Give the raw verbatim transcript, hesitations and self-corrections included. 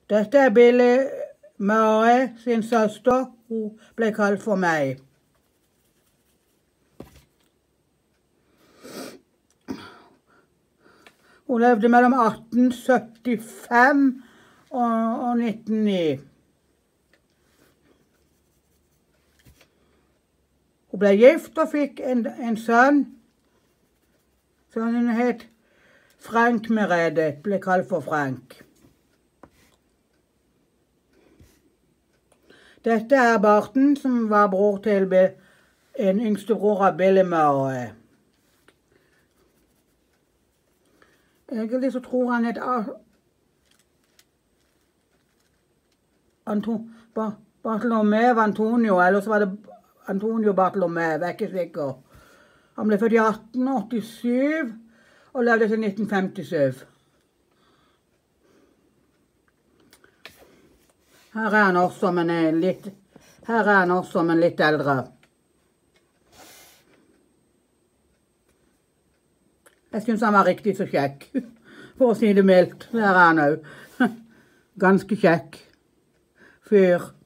Dette er Billy Murray sin søster. Hun ble kalt for meg. Hun levde mellom atten syttifem og nitten null ni. Hun ble gift og fikk en, en sønn. Sønnen het Frank Meredith, ble kalt for Frank. Dette er Barton, som var bror til en yngste bror av Billy Murray. Egentlig så tror han het Anto, ba, Bartolomeo Antonio, eller så var det Antonio Bartolomeo, jeg er ikke sikker. Han ble født i atten åttisju og levde til nitten femtisju. Her er han også, men litt, her er han også, men litt eldre. Jeg synes han var riktig så kjekk, for å si det mildt. Der er han også. Ganske kjekk fyr.